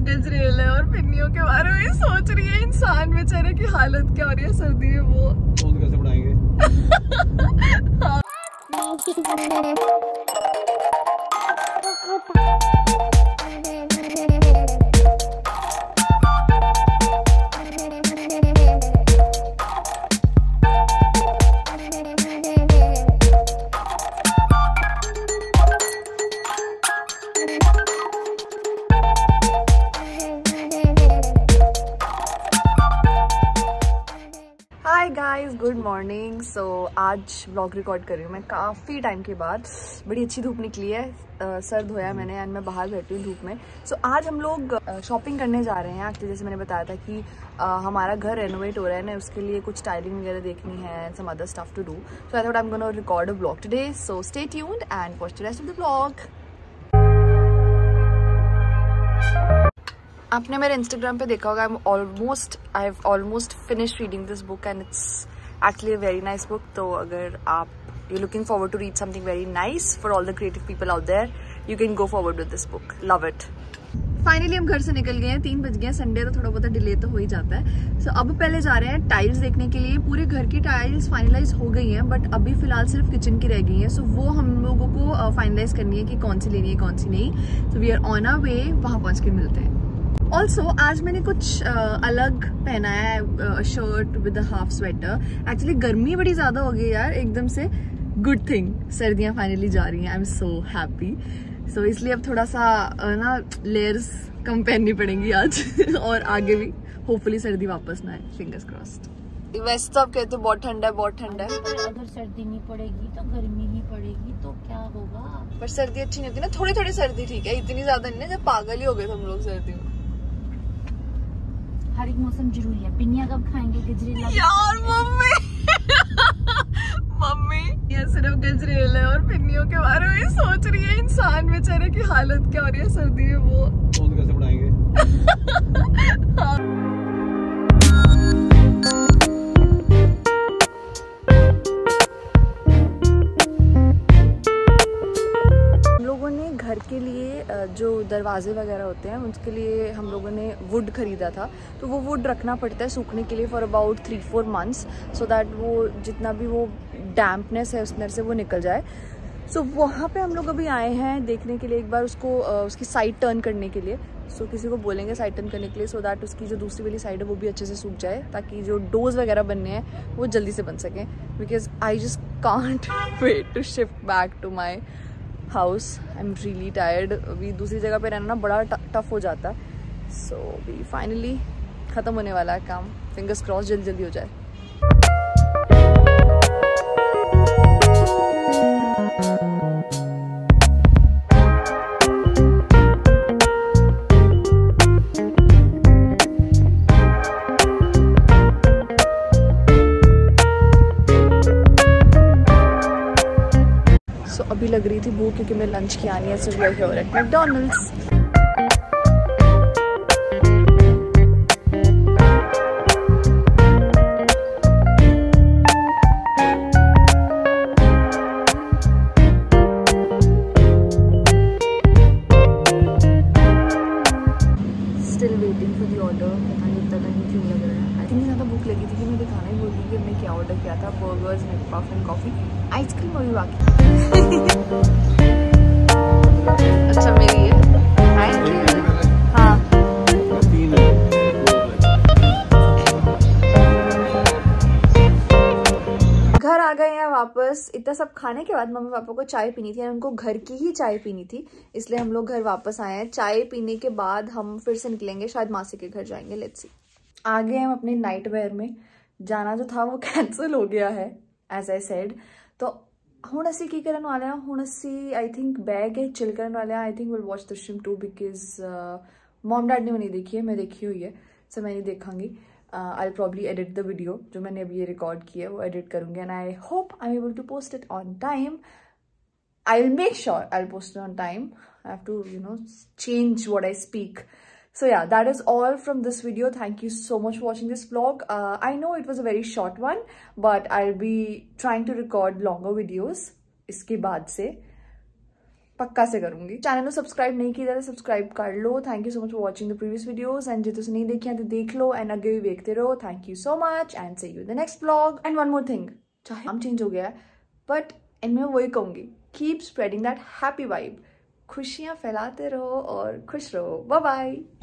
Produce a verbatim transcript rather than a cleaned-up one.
गजरेल है और पिन्नियों के बारे में सोच रही है इंसान बेचारे की हालत क्या हो रही है सर्दी में। वो कैसे बढ़ाएंगे? Hi guys, good morning. So आज व्लॉग रिकॉर्ड कर रही हूँ मैं काफ़ी टाइम के बाद। बड़ी अच्छी धूप निकली है, uh, सर धोया मैंने एंड मैं बाहर बैठी हूँ धूप में। सो so, आज हम लोग शॉपिंग uh, करने जा रहे हैं। एक्चुअली जैसे मैंने बताया था कि uh, हमारा घर रेनोवेट हो रहा है ना, उसके लिए कुछ स्टाइलिंग वगैरह देखनी है and some other stuff to do. So I thought I am gonna record a vlog today. So stay tuned and watch the rest of the vlog. आपने मेरे इंस्टाग्राम पे देखा होगा, I am almost I have almost finish reading this book and it's actually a very nice book. तो अगर आप you looking forward to read something very nice for all the creative people out there, you can go forward with this book. Love it. Finally हम घर से निकल गए हैं, तीन बज गए हैं। संडे तो थोड़ा बहुत डिले तो हो ही जाता है। सो so, अब पहले जा रहे हैं टाइल्स देखने के लिए। पूरे घर की टाइल्स फाइनलाइज हो गई हैं, बट अभी फिलहाल सिर्फ किचन की रह गई हैं। सो so, वो हम लोगों को फाइनलाइज करनी है कि कौन सी लेनी है कौन सी नहीं। So we are on our way, वहाँ पहुँच के मिलते हैं। ऑल्सो आज मैंने कुछ uh, अलग पहना है, shirt with half sweater. Actually गर्मी बड़ी ज्यादा हो गई यार एकदम से। गुड थिंग, सर्दियां फाइनली जा रही हैं। I am so happy. सो इसलिए अब थोड़ा सा uh, ना लेयर्स कम पहननी पड़ेंगी आज और आगे भी होपफुली सर्दी वापस ना आए, फिंगर्स क्रॉस्ड। वैसे तो आप कहते हो बहुत ठंडा है, बहुत ठंडा है। अगर सर्दी नहीं पड़ेगी तो गर्मी ही पड़ेगी तो क्या होगा? पर सर्दी अच्छी नहीं होती ना, थोड़ी थोड़ी सर्दी ठीक है, इतनी ज्यादा नहीं ना जब पागल ही हो गए हम लोग सर्दी में। हर एक मौसम जरूरी है। पिन्नियाँ कब खाएंगे? गजरेला यार मम्मी मम्मी ये सिर्फ गजरेल है और पिन्नियों के बारे में सोच रही है इंसान बेचारे की हालत क्या हो रही है सर्दी में। वो कैसे बढ़ाएंगे? हाँ। घर के लिए जो दरवाजे वगैरह होते हैं उसके लिए हम लोगों ने वुड खरीदा था। तो वो वुड रखना पड़ता है सूखने के लिए for about three four months, so that वो जितना भी वो डैम्पनेस है उस अंदर से वो निकल जाए। सो so, वहाँ पे हम लोग अभी आए हैं देखने के लिए एक बार उसको, उसकी साइड टर्न करने के लिए। सो so, किसी को बोलेंगे साइड टर्न करने के लिए, सो दैट उसकी जो दूसरी वाली साइड है वो भी अच्छे से सूख जाए, ताकि जो डोर्स वगैरह बनने हैं वो जल्दी से बन सकें। Because I just can't wait to shift back to my house. I am really tired. अभी दूसरी जगह पे रहना ना बड़ा टफ हो जाता है। सो अभी फाइनली ख़त्म होने वाला है काम। फिंगर्स क्रॉस जल्दी जल्दी हो जाए। So, अभी लग रही थी भूख क्योंकि मैं लंच की आनी है। So we are here at McDonald's. Still waiting for the order. पता नहीं इतना टाइम क्यों लग रहा है। इतनी ज़्यादा भूख लगी थी कि मैं दिखाना ही भूल गई कि हमने क्या ऑर्डर किया था। Burgers, McPuff and coffee, ice cream अभी बाकी। अच्छा मेरी है। Thank you. हाँ घर आ गए हैं वापस। इतना सब खाने के बाद मम्मी पापा को चाय पीनी थी, उनको घर की ही चाय पीनी थी, इसलिए हम लोग घर वापस आए हैं। चाय पीने के बाद हम फिर से निकलेंगे, शायद मासी के घर जाएंगे। Let's see. आ गए हम अपने नाइट वेयर में। जाना जो था वो कैंसिल हो गया है एज आई सेड। तो हुण असी की करन वाले हैं? हुण असी आई थिंक बैग है चिल करन वाले हैं। I think will watch Drishyam two because mom dad ने नहीं देखी है, मैं देखी हुई है, सो मैं नहीं देखांगी। I will probably edit the video जो मैंने अभी ये रिकॉर्ड की है वो एडिट करूँगी and I hope I am able to post it on time. I will make sure I will post it on time. I have to you know change what I speak. So yeah, that is all from this video. Thank you so much for watching this vlog. Uh, I know it was a very short one, but I'll be trying to record longer videos इसके बाद से। पक्का से करूंगी। Channel को subscribe नहीं किया तो सब्सक्राइब कर लो। Thank you so much for watching the previous videos and जो तुम नहीं देखिए तो देख लो एंड अगे भी देखते रहो। Thank you so much and see you the next vlog. And one more thing, चाहे हम चेंज हो गया है बट इनमें वही कहूंगी, keep spreading that happy vibe. खुशियां फैलाते रहो और खुश रहो। Bye bye.